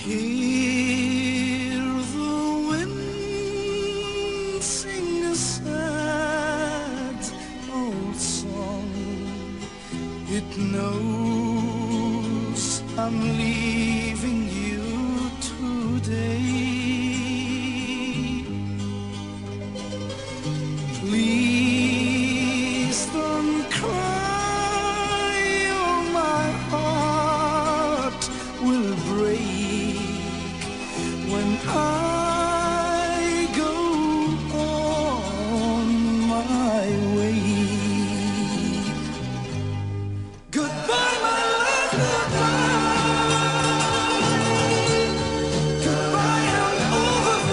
Hear the wind sing a sad old song. It knows I'm leaving you today. Please don't cry, or my heart will break when I go on my way. Goodbye, my love, goodbye. Goodbye and au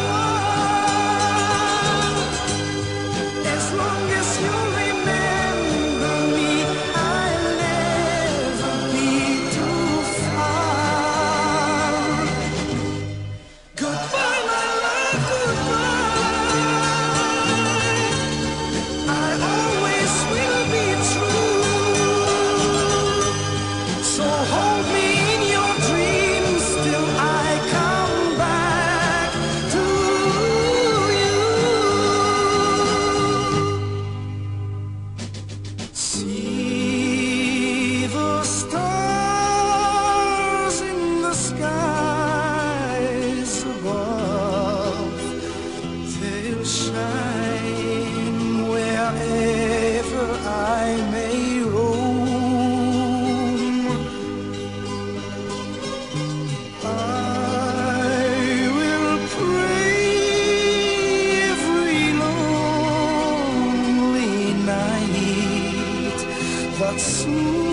revoir. As long as you remember me, I'll never be too far. Goodbye, my love, goodbye. I always will be true. So hold me in your dreams till I come back to you. See the stars in the skies above. They'll shine wherever I may roam. I will pray every lonely night that soon